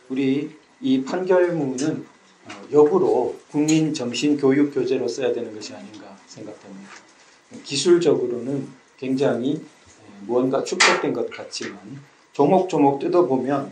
우리 이 판결문은 역으로 국민정신교육교재로 써야 되는 것이 아닌가 생각됩니다. 기술적으로는 굉장히 무언가 축적된 것 같지만 조목조목 뜯어보면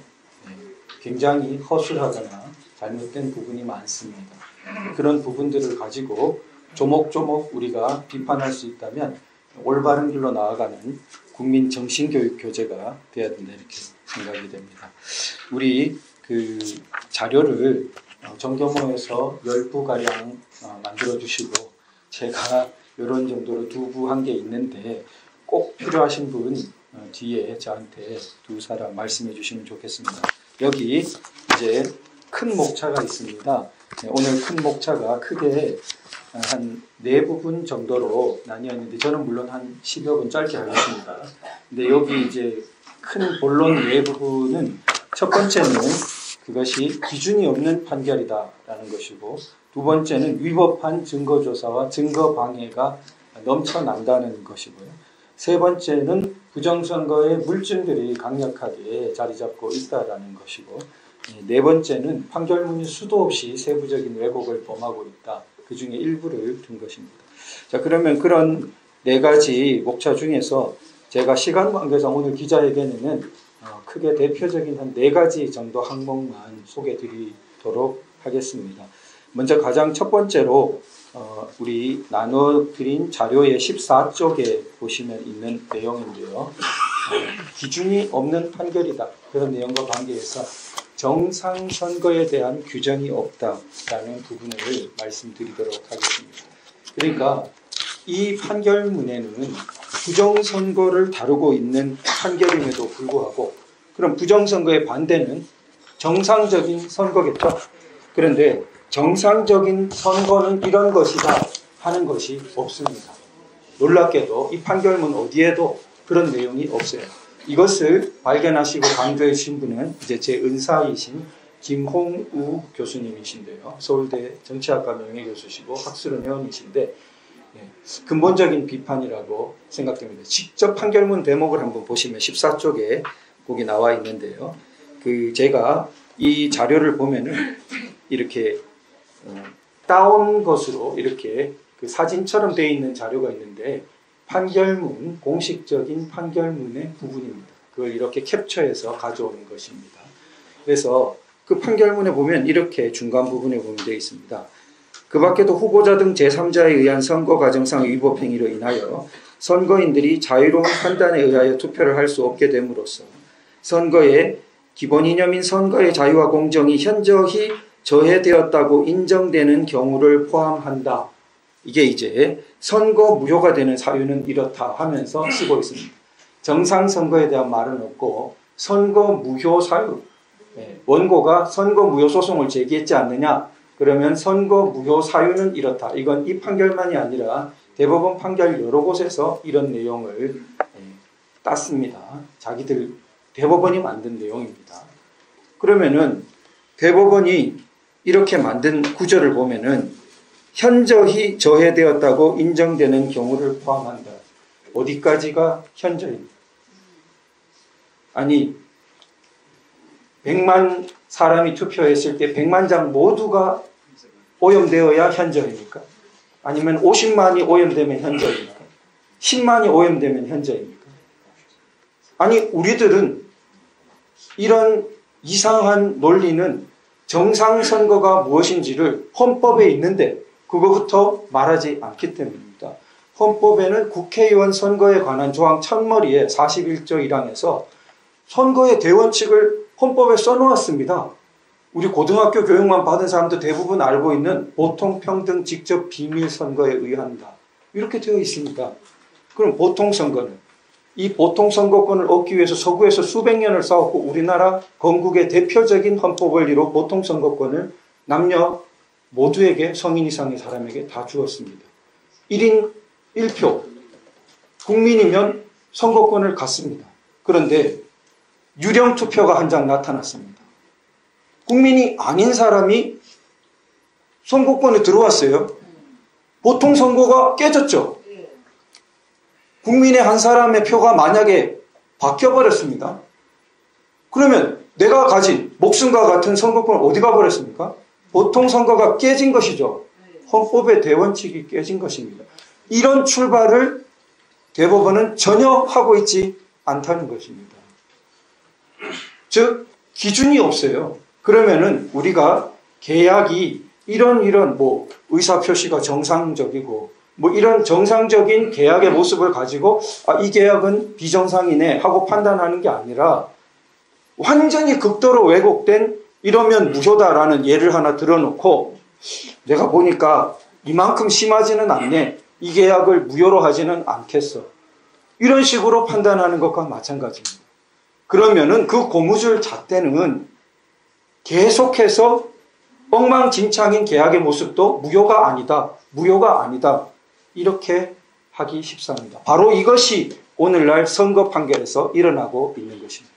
굉장히 허술하거나 잘못된 부분이 많습니다. 그런 부분들을 가지고 조목조목 우리가 비판할 수 있다면 올바른 길로 나아가는 국민 정신교육 교재가 되어야 된다 이렇게 생각이 됩니다. 우리 그 자료를 정교모에서 10부가량 만들어 주시고 제가 이런 정도로 2부 한 게 있는데 꼭 필요하신 분 뒤에 저한테 2사람 말씀해 주시면 좋겠습니다. 여기 이제 큰 목차가 있습니다. 오늘 큰 목차가 크게 한 4부분 정도로 나뉘었는데 저는 물론 한 10여 분 짧게 하겠습니다. 근데 여기 이제 큰 본론 4부분은 첫 번째는 그것이 기준이 없는 판결이다라는 것이고, 두 번째는 위법한 증거조사와 증거방해가 넘쳐난다는 것이고요. 세 번째는 부정선거의 물증들이 강력하게 자리잡고 있다라는 것이고, 네 번째는 판결문이 수도 없이 세부적인 왜곡을 범하고 있다. 그 중에 일부를 둔 것입니다. 자, 그러면 그런 4가지 목차 중에서 제가 시간 관계상 오늘 기자회견에는 크게 대표적인 한 4가지 정도 항목만 소개해 드리도록 하겠습니다. 먼저 가장 첫 번째로 우리 나눠드린 자료의 14쪽에 보시면 있는 내용인데요. 기준이 없는 판결이다. 그런 내용과 관계해서 정상선거에 대한 규정이 없다라는 부분을 말씀드리도록 하겠습니다. 그러니까 이 판결문에는 부정선거를 다루고 있는 판결임에도 불구하고, 그럼 부정선거의 반대는 정상적인 선거겠죠. 그런데 정상적인 선거는 이런 것이다 하는 것이 없습니다. 놀랍게도 이 판결문 어디에도 그런 내용이 없어요. 이것을 발견하시고 강조해 주신 분은 이제 제 은사이신 김홍우 교수님이신데요. 서울대 정치학과 명예교수시고 학술은 회원이신데 근본적인 비판이라고 생각됩니다. 직접 판결문 대목을 한번 보시면 14쪽에 거기 나와 있는데요. 제가 이 자료를 보면은 이렇게 따온 것으로 이렇게 그 사진처럼 되어 있는 자료가 있는데 판결문, 공식적인 판결문의 부분입니다. 그걸 이렇게 캡처해서 가져오는 것입니다. 그래서 그 판결문에 보면 이렇게 중간 부분에 보면 되어 있습니다. 그 밖에도 후보자 등 제3자에 의한 선거 과정상 위법 행위로 인하여 선거인들이 자유로운 판단에 의하여 투표를 할 수 없게 됨으로써 선거의 기본 이념인 선거의 자유와 공정이 현저히 저해되었다고 인정되는 경우를 포함한다. 이게 이제 선거 무효가 되는 사유는 이렇다 하면서 쓰고 있습니다. 정상 선거에 대한 말은 없고 선거 무효 사유, 원고가 선거 무효 소송을 제기했지 않느냐, 그러면 선거 무효 사유는 이렇다. 이건 이 판결만이 아니라 대법원 판결 여러 곳에서 이런 내용을 땄습니다. 자기들 대법원이 만든 내용입니다. 그러면은 대법원이 이렇게 만든 구절을 보면은 현저히 저해되었다고 인정되는 경우를 포함한다. 어디까지가 현저입니까? 아니 100만 사람이 투표했을 때 100만 장 모두가 오염되어야 현저입니까? 아니면 50만이 오염되면 현저입니까? 10만이 오염되면 현저입니까? 아니 우리들은 이런 이상한 논리는 정상선거가 무엇인지를 헌법에 있는데 그거부터 말하지 않기 때문입니다. 헌법에는 국회의원 선거에 관한 조항 첫머리에 41조 1항에서 선거의 대원칙을 헌법에 써놓았습니다. 우리 고등학교 교육만 받은 사람도 대부분 알고 있는 보통평등 직접 비밀 선거에 의한다. 이렇게 되어 있습니다. 그럼 보통선거는 이 보통선거권을 얻기 위해서 서구에서 수백 년을 싸웠고 우리나라 건국의 대표적인 헌법 원리로 보통선거권을 남녀 모두에게 성인 이상의 사람에게 다 주었습니다. 1인 1표 국민이면 선거권을 갖습니다. 그런데 유령 투표가 한 장 나타났습니다. 국민이 아닌 사람이 선거권에 들어왔어요. 보통선거가 깨졌죠. 국민의 한 사람의 표가 만약에 바뀌어버렸습니다. 그러면 내가 가진 목숨과 같은 선거권을 어디 가버렸습니까? 보통 선거가 깨진 것이죠. 헌법의 대원칙이 깨진 것입니다. 이런 출발을 대법원은 전혀 하고 있지 않다는 것입니다. 즉 기준이 없어요. 그러면은 우리가 계약이 이런 뭐 의사표시가 정상적이고 뭐 이런 정상적인 계약의 모습을 가지고 이 계약은 비정상이네 하고 판단하는 게 아니라 완전히 극도로 왜곡된 이러면 무효다라는 예를 하나 들어놓고 내가 보니까 이만큼 심하지는 않네. 이 계약을 무효로 하지는 않겠어. 이런 식으로 판단하는 것과 마찬가지입니다. 그러면은 그 고무줄 잣대는 계속해서 엉망진창인 계약의 모습도 무효가 아니다. 이렇게 하기 쉽습니다. 바로 이것이 오늘날 선거 판결에서 일어나고 있는 것입니다.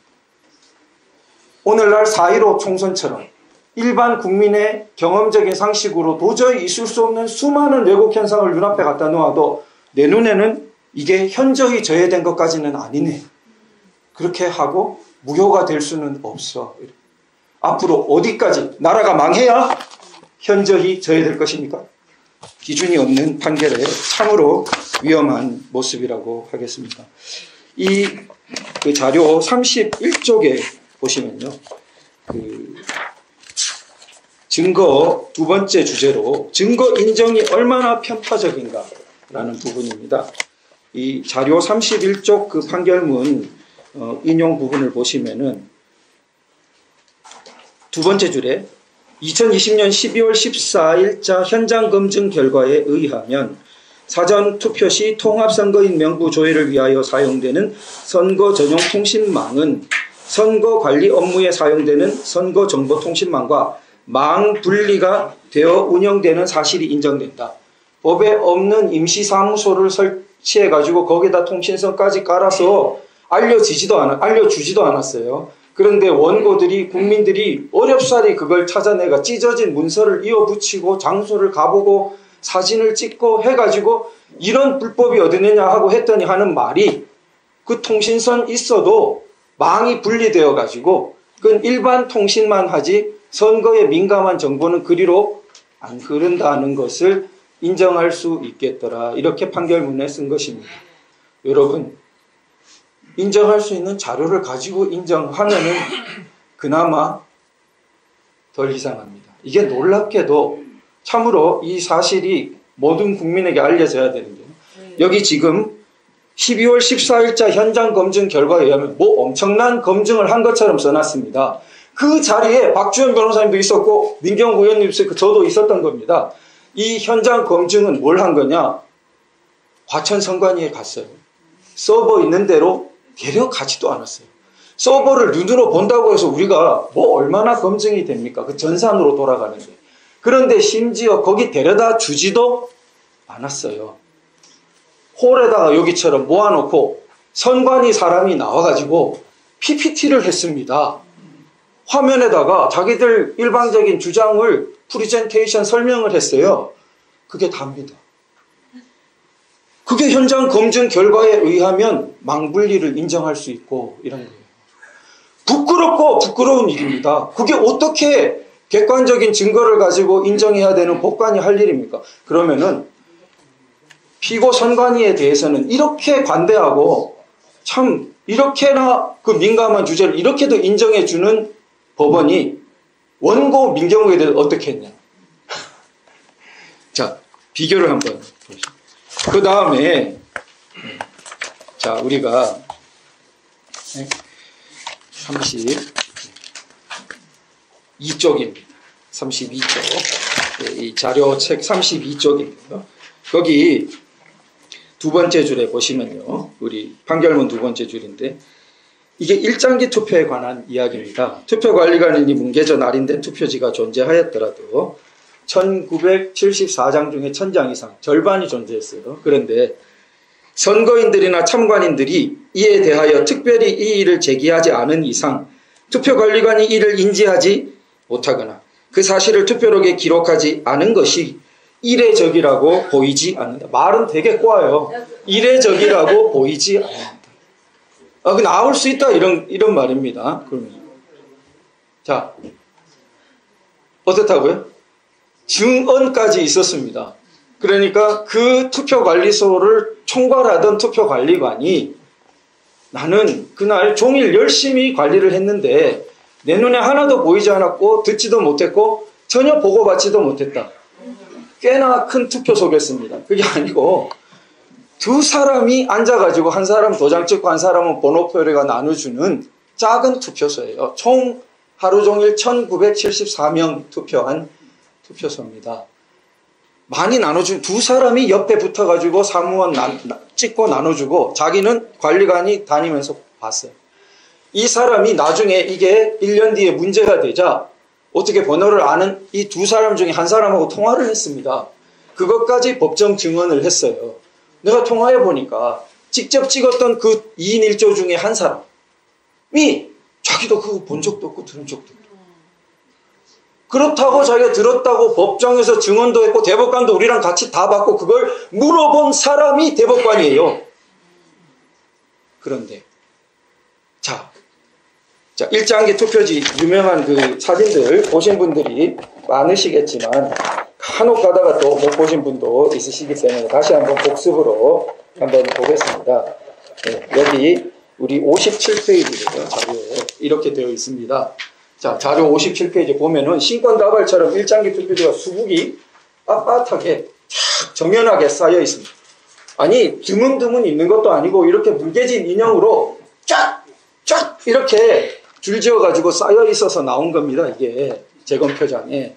오늘날 4.15 총선처럼 일반 국민의 경험적인 상식으로 도저히 있을 수 없는 수많은 왜곡 현상을 눈앞에 갖다 놓아도 내 눈에는 이게 현저히 저해된 것까지는 아니네. 그렇게 하고 무효가 될 수는 없어. 앞으로 어디까지 나라가 망해야 현저히 저해될 것입니까? 기준이 없는 판결에 참으로 위험한 모습이라고 하겠습니다. 그 자료 31쪽에 보시면요. 증거 두 번째 주제로 증거 인정이 얼마나 편파적인가라는 부분입니다. 이 자료 31쪽 그 판결문 인용 부분을 보시면은 두 번째 줄에 2020년 12월 14일자 현장 검증 결과에 의하면 사전 투표 시 통합선거인 명부 조회를 위하여 사용되는 선거 전용 통신망은 선거 관리 업무에 사용되는 선거정보통신망과 망 분리가 되어 운영되는 사실이 인정된다. 법에 없는 임시사무소를 설치해가지고 거기다 통신선까지 깔아서 알려주지도 않았어요. 그런데 원고들이 국민들이 어렵사리 그걸 찾아내가 찢어진 문서를 이어붙이고 장소를 가보고 사진을 찍고 해가지고 이런 불법이 어디느냐 하고 했더니 하는 말이 그 통신선 있어도 망이 분리되어 가지고 그건 일반 통신만 하지 선거에 민감한 정보는 그리로 안 흐른다는 것을 인정할 수 있겠더라. 이렇게 판결문에 쓴 것입니다. 여러분, 인정할 수 있는 자료를 가지고 인정하면은 그나마 덜 이상합니다. 이게 놀랍게도 참으로 이 사실이 모든 국민에게 알려져야 되는데요. 여기 지금 12월 14일자 현장 검증 결과에 의하면 뭐 엄청난 검증을 한 것처럼 써놨습니다. 그 자리에 박주현 변호사님도 있었고 민경욱 의원님도 있었고 저도 있었던 겁니다. 이 현장 검증은 뭘 한 거냐? 과천선관위에 갔어요. 서버 있는 대로 데려가지도 않았어요. 서버를 눈으로 본다고 해서 우리가 뭐 얼마나 검증이 됩니까? 그 전산으로 돌아가는데. 그런데 심지어 거기 데려다 주지도 않았어요. 홀에다가 여기처럼 모아놓고 선관위 사람이 나와가지고 PPT를 했습니다. 화면에다가 자기들 일방적인 주장을 프리젠테이션 설명을 했어요. 그게 답니다. 그게 현장 검증 결과에 의하면 망분리를 인정할 수 있고 이런 거예요. 부끄럽고 부끄러운 일입니다. 그게 어떻게 객관적인 증거를 가지고 인정해야 되는 법관이 할 일입니까? 그러면은 피고 선관위에 대해서는 이렇게 관대하고 참 이렇게나 그 민감한 주제를 이렇게도 인정해 주는 법원이 원고 민경욱에 대해서 어떻게 했냐. 자, 비교를 한번 보시죠. 그 다음에 자, 우리가 32쪽입니다. 32쪽. 이 자료 책 32쪽인데요. 거기 두 번째 줄에 보시면요. 우리 판결문 두 번째 줄인데 이게 일장기 투표에 관한 이야기입니다. 투표관리관이 뭉개져 날인된 투표지가 존재하였더라도 1974장 중에 1000장 이상 절반이 존재했어요. 그런데 선거인들이나 참관인들이 이에 대하여 특별히 이의를 제기하지 않은 이상 투표관리관이 이를 인지하지 못하거나 그 사실을 투표록에 기록하지 않은 것이 이례적이라고 보이지 않는다. 말은 되게 꼬아요. 이례적이라고 보이지 않는다. 나올 수 있다 이런 말입니다. 그러면 자, 어떻다고요? 증언까지 있었습니다. 그러니까 그 투표관리소를 총괄하던 투표관리관이 나는 그날 종일 열심히 관리를 했는데 내 눈에 하나도 보이지 않았고 듣지도 못했고 전혀 보고받지도 못했다. 꽤나 큰 투표소겠습니다. 그게 아니고 두 사람이 앉아가지고 한 사람 도장 찍고 한 사람은 번호표를 나눠주는 작은 투표소예요. 총 하루 종일 1974명 투표한 투표소입니다. 많이 나눠준 두 사람이 옆에 붙어가지고 사무원 찍고 나눠주고 자기는 관리관이 다니면서 봤어요. 이 사람이 나중에 이게 1년 뒤에 문제가 되자 어떻게 번호를 아는 이 두 사람 중에 한 사람하고 통화를 했습니다. 그것까지 법정 증언을 했어요. 내가 통화해 보니까 직접 찍었던 그 2인 1조 중에 한 사람이 자기도 그거 본 적도 없고 들은 적도 없고 그렇다고 자기가 들었다고 법정에서 증언도 했고 대법관도 우리랑 같이 다 받고 그걸 물어본 사람이 대법관이에요. 그런데 자 일장기 투표지 유명한 그 사진들 보신 분들이 많으시겠지만 간혹 가다가 또 못 보신 분도 있으시기 때문에 다시 한번 복습으로 한번 보겠습니다. 네, 여기 우리 57페이지예요. 자료에 이렇게 되어 있습니다. 자, 자료 57페이지 보면은 신권다발처럼 일장기 투표지가 수북이 빳빳하게 쫙 정연하게 쌓여 있습니다. 아니 드문드문 있는 것도 아니고 이렇게 물개진 인형으로 쫙 이렇게 줄지어 가지고 쌓여 있어서 나온 겁니다. 이게 재검표장에.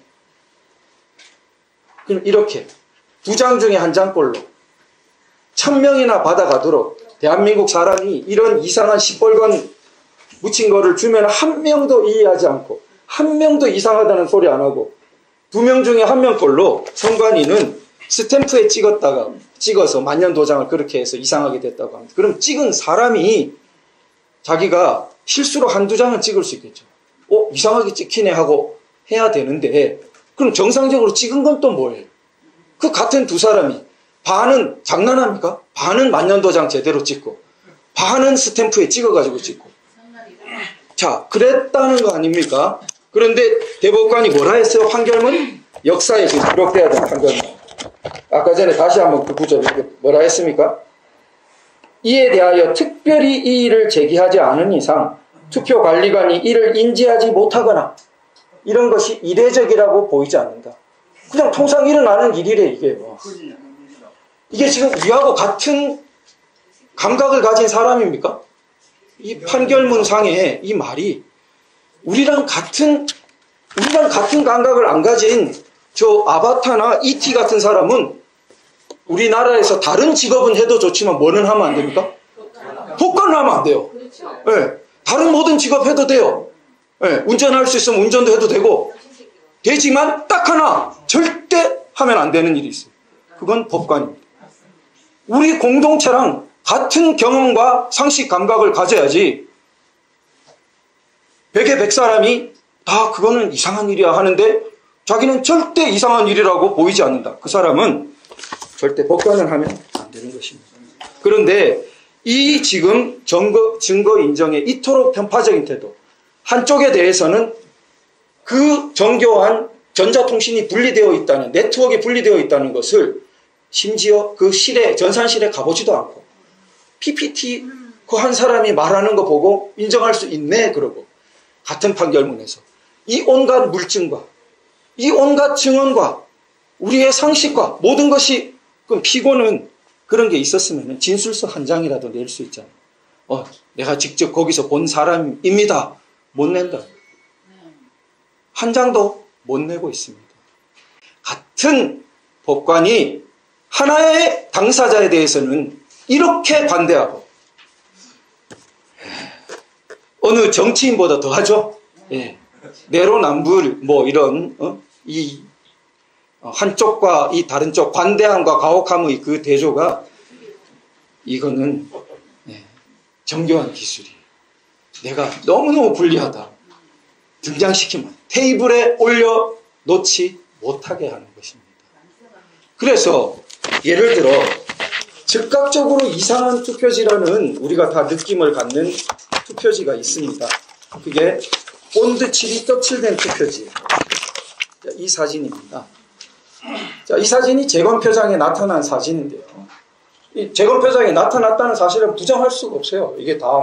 그럼 이렇게 두 장 중에 한 장꼴로 1000명이나 받아가도록 대한민국 사람이 이런 이상한 시뻘건 묻힌 거를 주면 한 명도 이해하지 않고 한 명도 이상하다는 소리 안 하고 2명 중에 1명 걸로 선관위는 스탬프에 찍어서 만년도장을 그렇게 해서 이상하게 됐다고 합니다. 그럼 찍은 사람이 자기가 실수로 한두 장은 찍을 수 있겠죠. 이상하게 찍히네 하고 해야 되는데 그럼 정상적으로 찍은 건 또 뭐예요? 그 같은 두 사람이 반은 장난합니까? 반은 만년도장 제대로 찍고 반은 스탬프에 찍어가지고 찍고 자 그랬다는 거 아닙니까? 그런데 대법관이 뭐라 했어요? 판결문? 역사에 지금 기록돼야 되는 판결문. 아까 전에 다시 한번 그 구절 뭐라 했습니까? 이에 대하여 특별히 이의를 제기하지 않은 이상 투표관리관이 이를 인지하지 못하거나 이런 것이 이례적이라고 보이지 않는다. 그냥 통상 일어나는 일이래 이게. 이게 지금 우리하고 같은 감각을 가진 사람입니까? 이 판결문상에 이 말이 우리랑 같은 감각을 안 가진 저 아바타나 ET 같은 사람은 우리나라에서 다른 직업은 해도 좋지만 뭐는 하면 안 됩니까? 복권을 하면 안 돼요. 네. 다른 모든 직업 해도 돼요. 네. 운전할 수 있으면 운전도 해도 되지만 딱 하나 절대 하면 안 되는 일이 있어요. 그건 법관입니다. 우리 공동체랑 같은 경험과 상식 감각을 가져야지 100에 100사람이 다 그거는 이상한 일이야 하는데 자기는 절대 이상한 일이라고 보이지 않는다. 그 사람은 절대 법관을 하면 안 되는 것입니다. 그런데 이 지금 증거 인정에 이토록 편파적인 태도 한쪽에 대해서는 그 정교한 전자통신이 분리되어 있다는 네트워크가 분리되어 있다는 것을 심지어 그 전산실에 가보지도 않고 PPT 그 한 사람이 말하는 거 보고 인정할 수 있네 그러고 같은 판결문에서 이 온갖 물증과 이 온갖 증언과 우리의 상식과 모든 것이 그럼 피고는 그런 게 있었으면 진술서 한 장이라도 낼 수 있잖아요. 내가 직접 거기서 본 사람입니다. 못 낸다. 한 장도 못 내고 있습니다. 같은 법관이 하나의 당사자에 대해서는 이렇게 관대하고 어느 정치인보다 더하죠. 예. 내로남불 뭐 이런 이 한쪽과 이 다른 쪽 관대함과 가혹함의 그 대조가 이거는 정교한 기술이에요. 내가 너무너무 불리하다. 등장시키면 테이블에 올려 놓지 못하게 하는 것입니다. 그래서 예를 들어 즉각적으로 이상한 투표지라는 우리가 다 느낌을 갖는 투표지가 있습니다. 그게 본드 떡칠된 투표지. 자, 이 사진입니다. 자, 이 사진이 재검표장에 나타난 사진인데요. 이 재검표장에 나타났다는 사실은 부정할 수가 없어요. 이게 다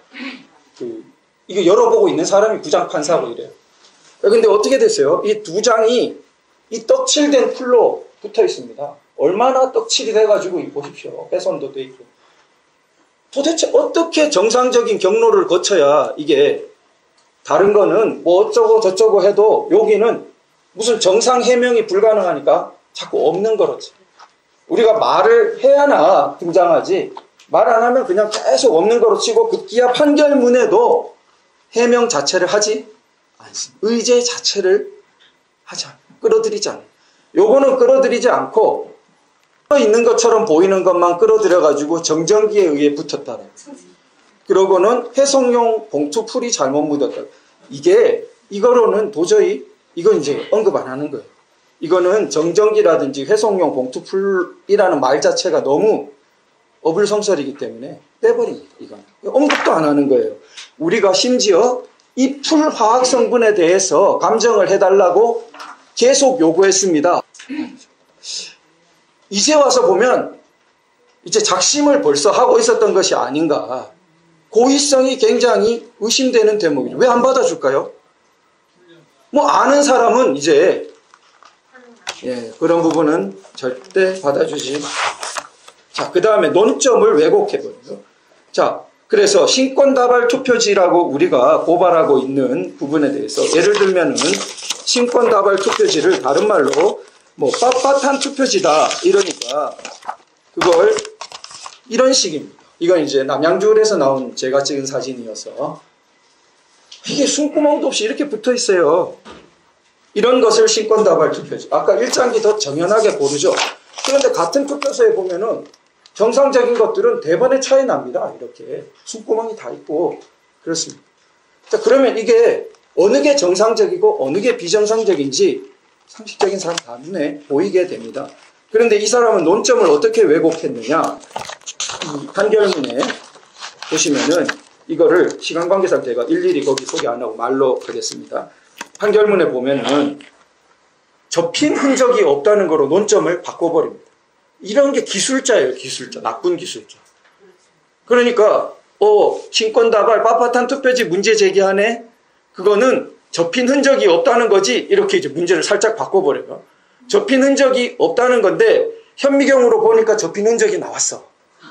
이거 열어보고 있는 사람이 부장판사고 이래요. 근데 어떻게 됐어요? 이 두 장이 이 떡칠된 풀로 붙어 있습니다. 얼마나 떡칠이 돼가지고 보십시오. 훼손도 돼 있고. 도대체 어떻게 정상적인 경로를 거쳐야 이게 다른 거는 뭐 어쩌고 저쩌고 해도 여기는 무슨 정상 해명이 불가능하니까 자꾸 없는 거렇지. 우리가 말을 해야나 등장하지 말 안 하면 그냥 계속 없는 거로 치고 급기야 판결문에도 해명 자체를 하지 않습니다. 의제 자체를 하지 않아요. 끌어들이지 않아요. 요거는 끌어들이지 않고 있는 것처럼 보이는 것만 끌어들여가지고 정전기에 의해 붙었다는. 그러고는 해송용 봉투풀이 잘못 묻었다. 이거로는 도저히 이건 이제 언급 안 하는 거예요. 이거는 정전기라든지 회송용 봉투풀이라는 말 자체가 너무 어불성설이기 때문에 빼버립니다. 이건 언급도 안 하는 거예요. 우리가 심지어 이 풀 화학 성분에 대해서 감정을 해달라고 계속 요구했습니다. 이제 와서 보면 이제 작심을 벌써 하고 있었던 것이 아닌가. 고의성이 굉장히 의심되는 대목이죠. 왜 안 받아줄까요? 뭐 아는 사람은 이제 그런 부분은 절대 받아주지 마. 자, 그 다음에 논점을 왜곡해버려요. 자, 그래서 신권다발 투표지라고 우리가 고발하고 있는 부분에 대해서 예를 들면은 신권다발 투표지를 다른 말로 뭐 빳빳한 투표지다 이러니까 그걸 이런 식입니다. 이건 이제 남양주에서 나온 제가 찍은 사진이어서 이게 숨구멍도 없이 이렇게 붙어 있어요. 이런 것을 신권다발 투표지. 아까 1장기 더 정연하게 고르죠. 그런데 같은 투표소에 보면은 정상적인 것들은 대번에 차이 납니다. 이렇게 숨구멍이 다 있고 그렇습니다. 자, 그러면 이게 어느 게 정상적이고 어느 게 비정상적인지 상식적인 사람 다 눈에 보이게 됩니다. 그런데 이 사람은 논점을 어떻게 왜곡했느냐. 이 판결문에 보시면은 이거를 시간 관계상 제가 일일이 거기 소개 안 하고 말로 하겠습니다. 판결문에 보면은 접힌 흔적이 없다는 거로 논점을 바꿔버립니다. 이런 게 기술자예요. 기술자. 나쁜 기술자. 그러니까 신권다발 빳빳한 투표지 문제 제기하네. 그거는 접힌 흔적이 없다는 거지. 이렇게 이제 문제를 살짝 바꿔버려요. 접힌 흔적이 없다는 건데 현미경으로 보니까 접힌 흔적이 나왔어.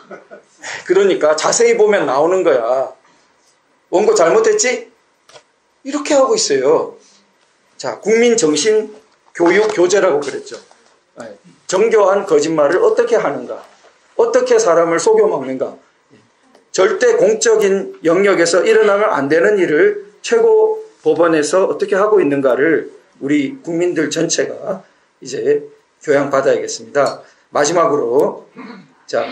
그러니까 자세히 보면 나오는 거야. 원고 잘못했지? 이렇게 하고 있어요. 자, 국민정신교육교재라고 그랬죠. 정교한 거짓말을 어떻게 하는가? 어떻게 사람을 속여먹는가? 절대 공적인 영역에서 일어나면 안 되는 일을 최고 법원에서 어떻게 하고 있는가를 우리 국민들 전체가 이제 교양받아야겠습니다. 마지막으로, 자,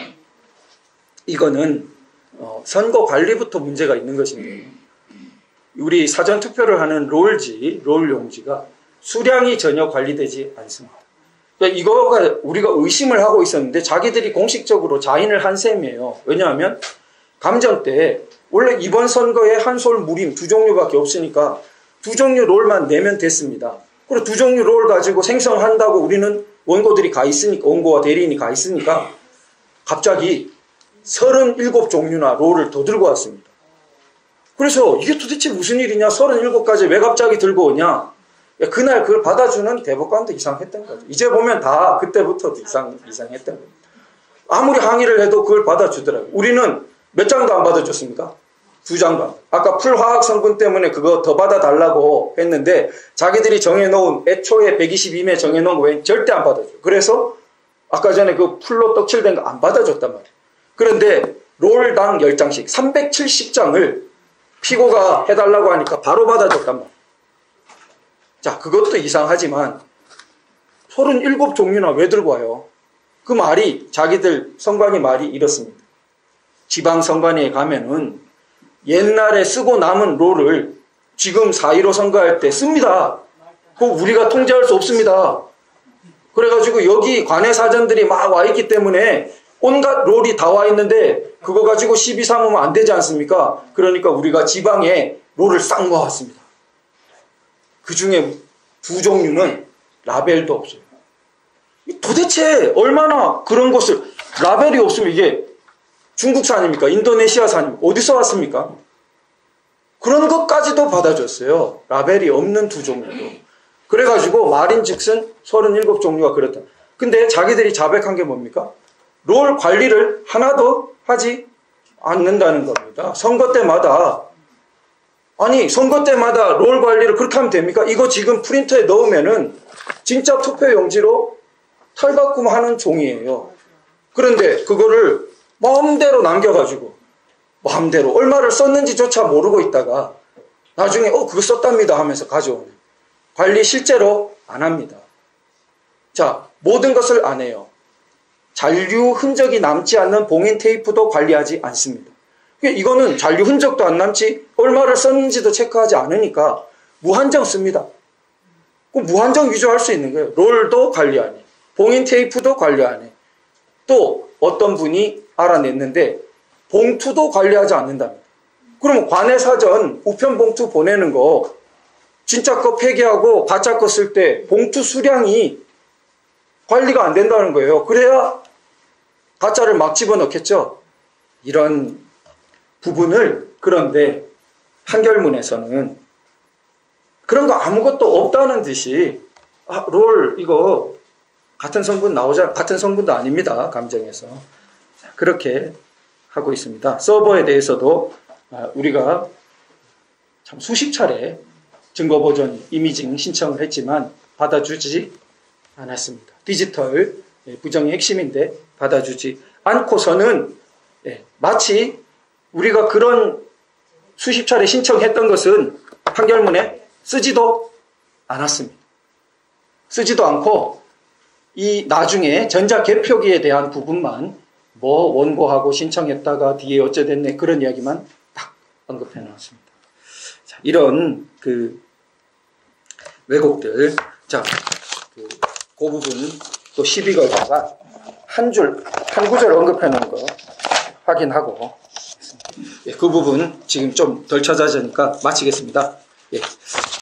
이거는 선거 관리부터 문제가 있는 것인데요. 우리 사전투표를 하는 롤 용지가 수량이 전혀 관리되지 않습니다. 그러니까 이거가 우리가 의심을 하고 있었는데 자기들이 공식적으로 자인을 한 셈이에요. 왜냐하면 감정 때 원래 이번 선거에 한솔 무림 두 종류밖에 없으니까 두 종류 롤만 내면 됐습니다. 그리고 두 종류 롤 가지고 생성한다고 우리는 원고들이 가 있으니까, 원고와 대리인이 가 있으니까 갑자기 37종류나 롤을 더 들고 왔습니다. 그래서 이게 도대체 무슨 일이냐? 37가지 왜 갑자기 들고 오냐? 그날 그걸 받아주는 대법관도 이상했던 거죠. 이제 보면 다 그때부터도 이상했던 겁니다. 아무리 항의를 해도 그걸 받아주더라고요. 우리는 몇 장도 안 받아줬습니까? 2장도. 아까 풀화학 성분 때문에 그거 더 받아달라고 했는데 자기들이 정해놓은 애초에 122매 정해놓은 거 왜 절대 안 받아줘요. 그래서 아까 전에 그 풀로 떡칠된 거 안 받아줬단 말이에요. 그런데 롤당 10장씩 370장을 피고가 해달라고 하니까 바로 받아줬단 말이에요. 자, 그것도 이상하지만 37종류나 왜 들고 와요? 그 말이 자기들 선관위 말이 이렇습니다. 지방선관위에 가면은 옛날에 쓰고 남은 롤을 지금 4.15 선거할 때 씁니다. 그거 우리가 통제할 수 없습니다. 그래가지고 여기 관내 사전들이 막 와 있기 때문에 온갖 롤이 다 와 있는데 그거 가지고 시비 삼으면 안 되지 않습니까? 그러니까 우리가 지방에 롤을 싹 모았습니다. 그 중에 두 종류는 라벨도 없어요. 도대체 얼마나 그런 것을, 라벨이 없으면 이게 중국산입니까? 인도네시아산입니까? 어디서 왔습니까? 그런 것까지도 받아줬어요. 라벨이 없는 두 종류도. 그래가지고 말인즉슨 37종류가 그렇다. 근데 자기들이 자백한 게 뭡니까? 롤 관리를 하나도 하지 않는다는 겁니다. 선거 때마다 롤 관리를 그렇게 하면 됩니까? 이거 지금 프린터에 넣으면은 진짜 투표용지로 탈바꿈하는 종이에요. 그런데 그거를 마음대로 남겨가지고 마음대로 얼마를 썼는지조차 모르고 있다가 나중에 그거 썼답니다 하면서 가져오는, 관리 실제로 안 합니다. 자, 모든 것을 안 해요. 잔류 흔적이 남지 않는 봉인 테이프도 관리하지 않습니다. 이거는 잔류 흔적도 안 남지 얼마를 썼는지도 체크하지 않으니까 무한정 씁니다. 무한정 위조할 수 있는 거예요. 롤도 관리 안 해. 봉인 테이프도 관리 안 해. 또 어떤 분이 알아냈는데 봉투도 관리하지 않는답니다. 그러면 관외사전 우편 봉투 보내는 거 진짜 거 폐기하고 가짜 거 쓸 때 봉투 수량이 관리가 안 된다는 거예요. 그래야 가짜를 막 집어넣겠죠. 이런 부분을, 그런데 판결문에서는 그런 거 아무것도 없다는 듯이 롤 이거 같은 성분 나오자, 같은 성분도 아닙니다. 감정에서. 그렇게 하고 있습니다. 서버에 대해서도 우리가 참 수십 차례 증거보전 이미징 신청을 했지만 받아주지 않았습니다. 디지털 부정의 핵심인데 받아주지 않고서는 마치 우리가 그런 수십 차례 신청했던 것은 판결문에 쓰지도 않았습니다. 쓰지도 않고 이 나중에 전자개표기에 대한 부분만 원고하고 신청했다가 뒤에 어쩌됐네 그런 이야기만 딱 언급해 놓았습니다. 자, 이런 그 왜곡들. 자, 그 부분 또 시비 걸다가 한 구절 언급해 놓은 거 확인하고 그 부분 지금 좀 덜 찾아지니까 마치겠습니다.